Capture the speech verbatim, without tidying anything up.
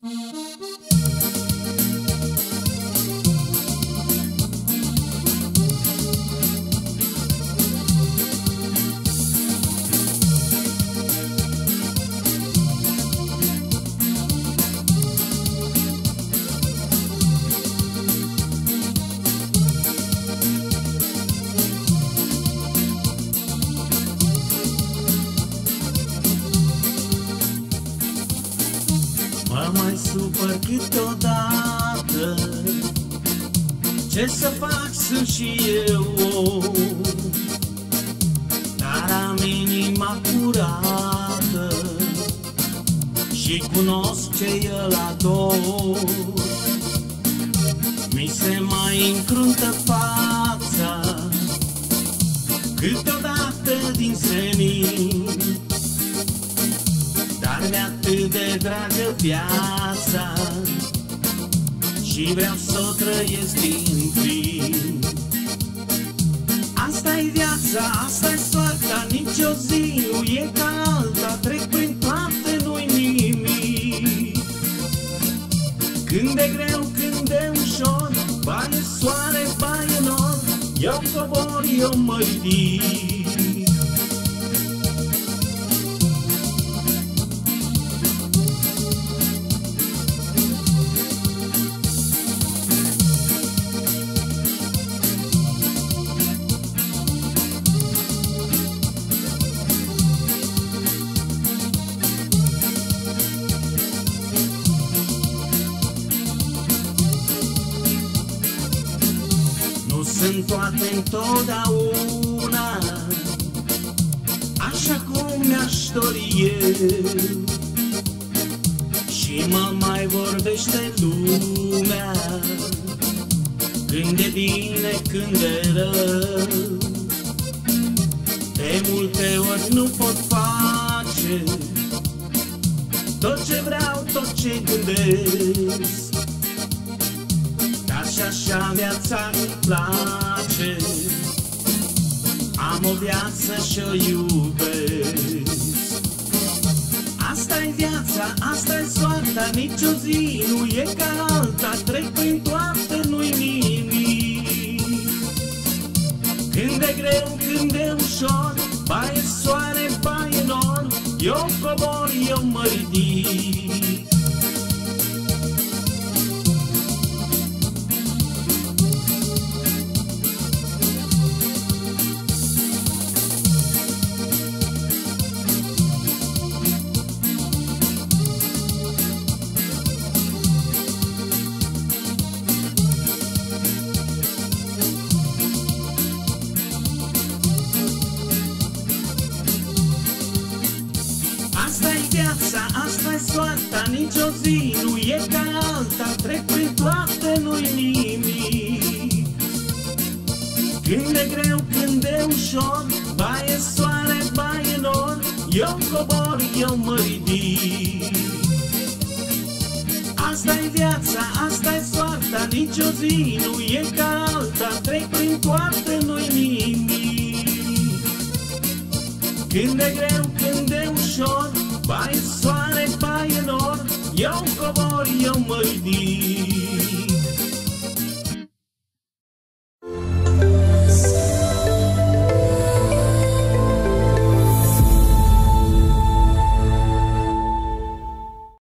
Mă mai supăr câteodată, ce să fac, sunt și eu om, dar am inima curată și cunosc ce e la dor. Mi se mai încruntă fața câteodată din senin, dar mi-e atât de dragă viața și vreau să o trăiesc din plin. Asta-i viața, asta-i soarta, nici o zi nu e ca alta, trec prin toate, nu-i nimic. Când e greu, când e ușor, baie soare, baie nor, eu cobor, eu mă ridic. Sunt toate întotdeauna așa cum mi-aș dori eu, și mă mai vorbește lumea când e bine, când e rău. De multe ori nu pot face tot ce vreau, tot ce gândesc, și așa viața îmi place, am o viață și-o iubesc. Asta-i viața, asta-i soarta, nici o zi nu e ca alta, trec prin toate, nu-i nimic. Când e greu, când e ușor, baie soare, baie nor, eu cobor, eu mă ridic. Asta-i viața, asta-i soarta, nici o zi nu e ca alta, trec prin toate, nu-i nimic. Când e greu, când e ușor, baie soare, baie nor, eu cobor, eu mă ridic. Asta-i viața, asta-i soarta, nici o zi nu e ca alta, trec prin toate, nu-i nimic. Când e greu, când e ușor, baie soare, baie nor, eu cobor, eu mă ridic.